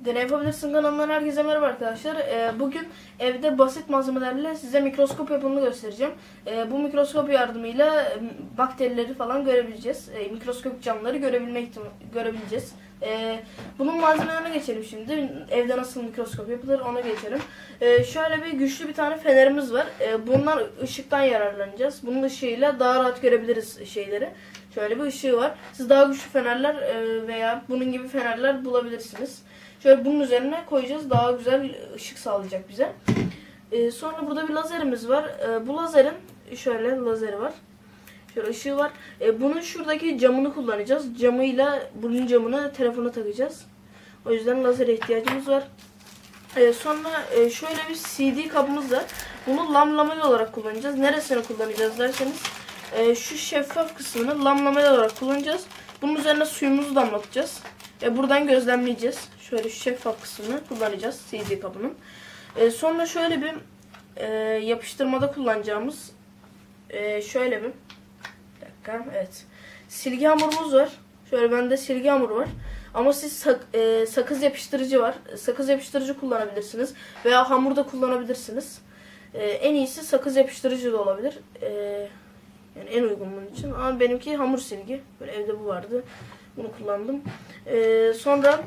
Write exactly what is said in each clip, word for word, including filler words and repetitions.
Deney Yapabilirsin kanalından herkese merhaba arkadaşlar. Ee, bugün evde basit malzemelerle size mikroskop yapımını göstereceğim. Ee, bu mikroskop yardımıyla bakterileri falan görebileceğiz. Ee, mikroskop canlıları görebilmek görebileceğiz. Ee, bunun malzemelerine geçelim şimdi. Evde nasıl mikroskop yapılır ona geçelim. Ee, şöyle bir güçlü bir tane fenerimiz var. Ee, bundan ışıktan yararlanacağız. Bunun ışığıyla daha rahat görebiliriz şeyleri. Şöyle bir ışığı var. Siz daha güçlü fenerler veya bunun gibi fenerler bulabilirsiniz. Şöyle bunun üzerine koyacağız. Daha güzel ışık sağlayacak bize. Ee, sonra burada bir lazerimiz var. Ee, bu lazerin şöyle lazeri var. Şöyle ışığı var. Ee, bunun şuradaki camını kullanacağız. Camıyla bunun camını telefona takacağız. O yüzden lazere ihtiyacımız var. Ee, sonra e, şöyle bir C D kabımız var. Bunu lam lamel olarak kullanacağız. Neresini kullanacağız derseniz e, şu şeffaf kısmını lam lamel olarak kullanacağız. Bunun üzerine suyumuzu damlatacağız. Ve buradan gözlemleyeceğiz. Şöyle şu şeffaf kısmını kullanacağız C D kabının. Ee, sonra şöyle bir e, yapıştırmada kullanacağımız e, şöyle bir, bir dakika, evet, silgi hamurumuz var. Şöyle bende silgi hamuru var. Ama siz sak, e, sakız yapıştırıcı var. Sakız yapıştırıcı kullanabilirsiniz. Veya hamur da kullanabilirsiniz. E, en iyisi sakız yapıştırıcı da olabilir. E, yani en uygun bunun için. Ama benimki hamur silgi. Böyle evde bu vardı. Bunu kullandım. Ee, sonra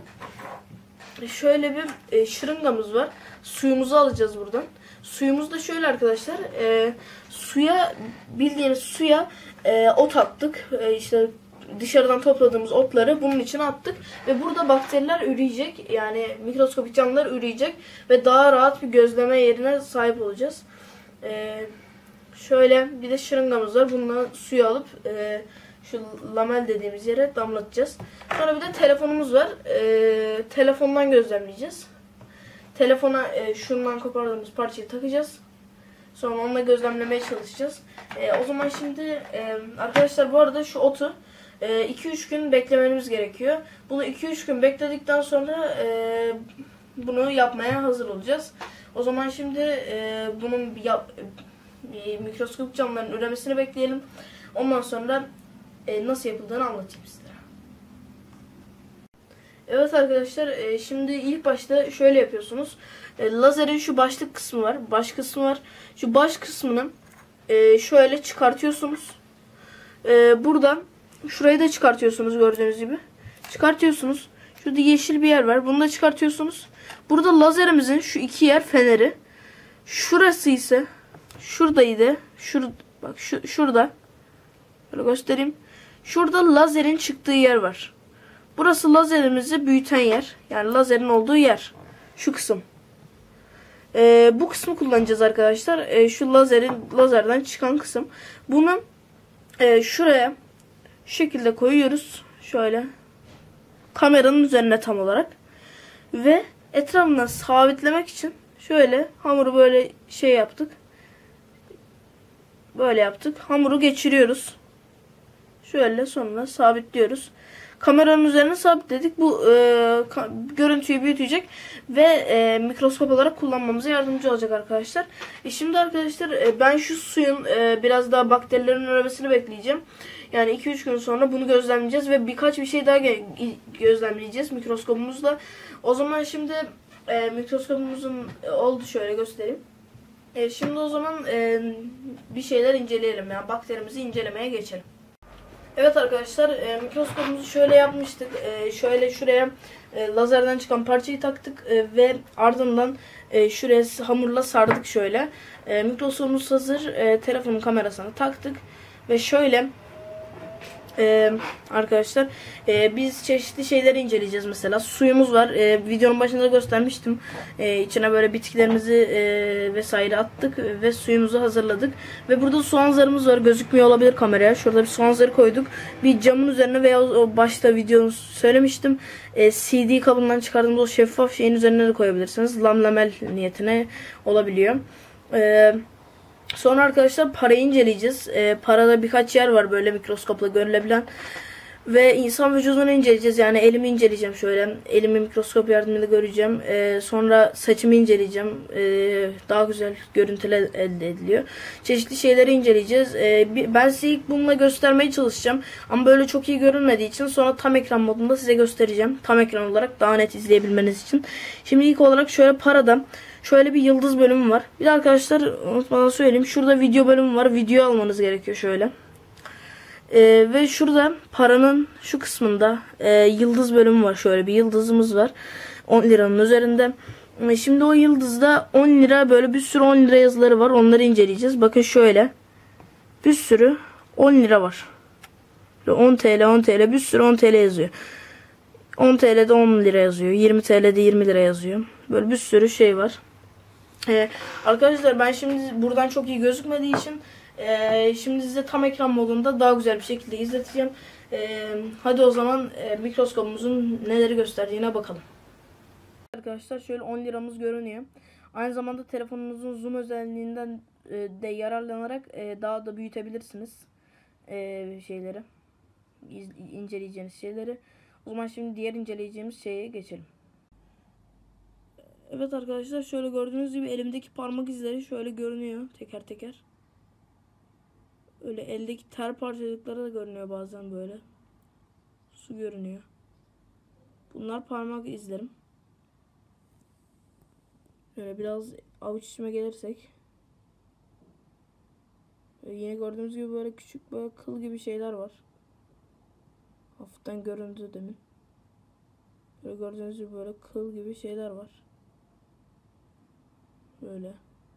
şöyle bir e, şırıngamız var. Suyumuzu alacağız buradan. Suyumuz da şöyle arkadaşlar. E, suya bildiğiniz suya e, ot attık. E, işte dışarıdan topladığımız otları bunun içine attık. Ve burada bakteriler üreyecek. Yani mikroskopik canlılar üreyecek. Ve daha rahat bir gözleme yerine sahip olacağız. E, şöyle bir de şırıngamız var. Bununla suyu alıp e, şu lamel dediğimiz yere damlatacağız. Sonra bir de telefonumuz var. Ee, telefondan gözlemleyeceğiz. Telefona e, şundan kopardığımız parçayı takacağız. Sonra onunla gözlemlemeye çalışacağız. E, o zaman şimdi e, arkadaşlar bu arada şu otu iki üç gün beklememiz gerekiyor. Bunu iki üç gün bekledikten sonra e, bunu yapmaya hazır olacağız. O zaman şimdi e, bunun yap, e, mikroskop canlıların üremesini bekleyelim. Ondan sonra E, nasıl yapıldığını anlatayım sizlere. Evet arkadaşlar, e, şimdi ilk başta şöyle yapıyorsunuz. E, lazerin şu başlık kısmı var, baş kısmı var. Şu baş kısmını e, şöyle çıkartıyorsunuz. E, buradan şurayı da çıkartıyorsunuz gördüğünüz gibi. Çıkartıyorsunuz. Şurada yeşil bir yer var. Bunu da çıkartıyorsunuz. Burada lazerimizin şu iki yer feneri. Şurası ise şuradaydı. Şur, bak şu, şurada. Böyle göstereyim. Şurada lazerin çıktığı yer var. Burası lazerimizi büyüten yer. Yani lazerin olduğu yer. Şu kısım. Ee, bu kısmı kullanacağız arkadaşlar. Ee, şu lazerin lazerden çıkan kısım. Bunu e, şuraya şu şekilde koyuyoruz. Şöyle. Kameranın üzerine tam olarak. Ve etrafından sabitlemek için şöyle hamuru böyle şey yaptık. Böyle yaptık. Hamuru geçiriyoruz. Şöyle sonra sabitliyoruz. Kameranın üzerine sabitledik. Bu e, görüntüyü büyütecek ve e, mikroskop olarak kullanmamıza yardımcı olacak arkadaşlar. E, şimdi arkadaşlar e, ben şu suyun e, biraz daha bakterilerin üremesini bekleyeceğim. Yani iki üç gün sonra bunu gözlemleyeceğiz ve birkaç bir şey daha gözlemleyeceğiz mikroskopumuzla. O zaman şimdi e, mikroskopumuzun e, oldu, şöyle göstereyim. E, şimdi o zaman e, bir şeyler inceleyelim. Yani bakterimizi incelemeye geçelim. Evet arkadaşlar, e, mikroskopumuzu şöyle yapmıştık. E, şöyle şuraya e, lazerden çıkan parçayı taktık e, ve ardından e, şuraya hamurla sardık şöyle. E, mikroskopumuz hazır. E, telefonun kamerasına taktık ve şöyle e, arkadaşlar e, biz çeşitli şeyleri inceleyeceğiz. Mesela suyumuz var. E, videonun başında da göstermiştim. E, içine böyle bitkilerimizi e, vesaire attık ve suyumuzu hazırladık. Ve burada soğan zarımız var. Gözükmüyor olabilir kameraya. Şurada bir soğan zarı koyduk. Bir camın üzerine veya o başta videomu söylemiştim. E, C D kabından çıkardığımız o şeffaf şeyin üzerine de koyabilirsiniz. Lam lamel niyetine olabiliyor. Eee Sonra arkadaşlar parayı inceleyeceğiz. E, parada birkaç yer var böyle mikroskopla görülebilen. Ve insan vücudunu inceleyeceğiz. Yani elimi inceleyeceğim şöyle. Elimi mikroskop yardımıyla göreceğim. Ee, sonra saçımı inceleyeceğim. Ee, daha güzel görüntüler elde ediliyor. Çeşitli şeyleri inceleyeceğiz. Ee, ben size ilk bununla göstermeye çalışacağım. Ama böyle çok iyi görünmediği için sonra tam ekran modunda size göstereceğim. Tam ekran olarak daha net izleyebilmeniz için. Şimdi ilk olarak şöyle parada şöyle bir yıldız bölümü var. Bir de arkadaşlar unutmadan söyleyeyim. Şurada video bölümü var. Video almanız gerekiyor şöyle. Ee, ve şurada paranın şu kısmında e, yıldız bölümü var. Şöyle bir yıldızımız var. on liranın üzerinde. E, şimdi o yıldızda on lira, böyle bir sürü on lira yazıları var. Onları inceleyeceğiz. Bakın şöyle. Bir sürü on lira var. on TL, on TL, bir sürü on TL yazıyor. on TL'de on lira yazıyor. yirmi TL'de yirmi lira yazıyor. Böyle bir sürü şey var. Ee, arkadaşlar ben şimdi buradan çok iyi gözükmediği için Ee, şimdi size tam ekran modunda daha güzel bir şekilde izleteceğim. Ee, hadi o zaman e, mikroskopumuzun neleri gösterdiğine bakalım. Arkadaşlar şöyle on liramız görünüyor. Aynı zamanda telefonunuzun zoom özelliğinden e, de yararlanarak e, daha da büyütebilirsiniz e, şeyleri. İz, inceleyeceğiniz şeyleri. O zaman şimdi diğer inceleyeceğimiz şeye geçelim. Evet arkadaşlar şöyle gördüğünüz gibi elimdeki parmak izleri şöyle görünüyor teker teker. Öyle eldeki ter parçacıkları da görünüyor bazen böyle. Su görünüyor. Bunlar parmak izlerim. Böyle biraz avuç içime gelirsek. Böyle yine gördüğünüz gibi böyle küçük böyle kıl gibi şeyler var. Hafiften göründü demin. Böyle gördüğünüz gibi böyle kıl gibi şeyler var. Böyle.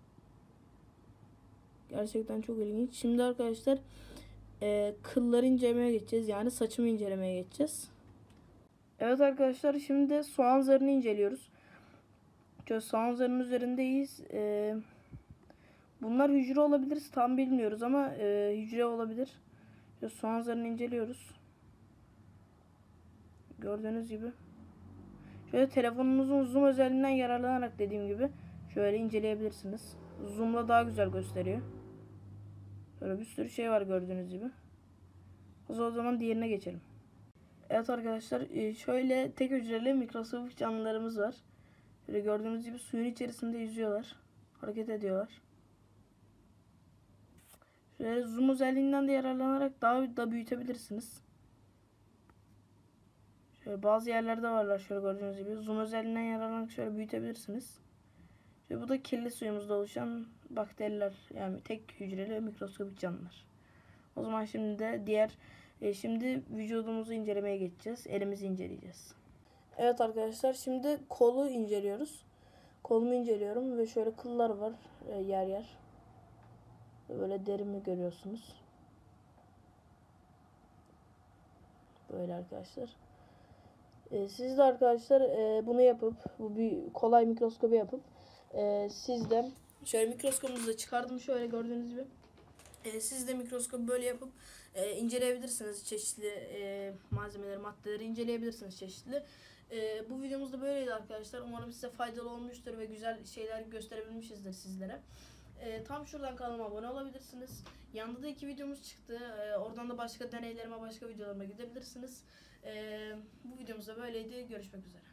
Gerçekten çok ilginç. Şimdi arkadaşlar e, kılları incelemeye geçeceğiz. Yani saçımı incelemeye geçeceğiz. Evet arkadaşlar şimdi de soğan zarını inceliyoruz. Şöyle soğan zarının üzerindeyiz. E, bunlar hücre olabilir. Tam bilmiyoruz ama e, hücre olabilir. Şöyle soğan zarını inceliyoruz. Gördüğünüz gibi. Şöyle telefonunuzun zoom özelliğinden yararlanarak dediğim gibi şöyle inceleyebilirsiniz. Zoom'la daha güzel gösteriyor. Böyle bir sürü şey var gördüğünüz gibi. O zaman diğerine geçelim. Evet arkadaşlar şöyle tek hücreli mikroskopik canlılarımız var. Böyle gördüğünüz gibi suyun içerisinde yüzüyorlar. Hareket ediyorlar. Şöyle zoom özelliğinden de yararlanarak daha da büyütebilirsiniz. Şöyle bazı yerlerde varlar şöyle gördüğünüz gibi. Zoom özelliğinden yararlanarak şöyle büyütebilirsiniz. Şöyle bu da kirli suyumuzda oluşan bakteriler, yani tek hücreli mikroskopik canlılar. O zaman şimdi de diğer e, şimdi vücudumuzu incelemeye geçeceğiz. Elimizi inceleyeceğiz. Evet arkadaşlar şimdi kolu inceliyoruz. Kolumu inceliyorum ve şöyle kıllar var e, yer yer. Böyle derimi görüyorsunuz. Böyle arkadaşlar. E, siz de arkadaşlar e, bunu yapıp bu bir kolay mikroskobu yapıp e, siz de şöyle mikroskopumuzu da çıkardım şöyle gördüğünüz gibi. E, siz de mikroskopu böyle yapıp e, inceleyebilirsiniz. Çeşitli e, malzemeleri, maddeleri inceleyebilirsiniz çeşitli. E, bu videomuz da böyleydi arkadaşlar. Umarım size faydalı olmuştur ve güzel şeyler gösterebilmişizdir sizlere. E, tam şuradan kanalıma abone olabilirsiniz. Yanında da iki videomuz çıktı. E, oradan da başka deneylerime, başka videolarıma gidebilirsiniz. E, bu videomuz da böyleydi. Görüşmek üzere.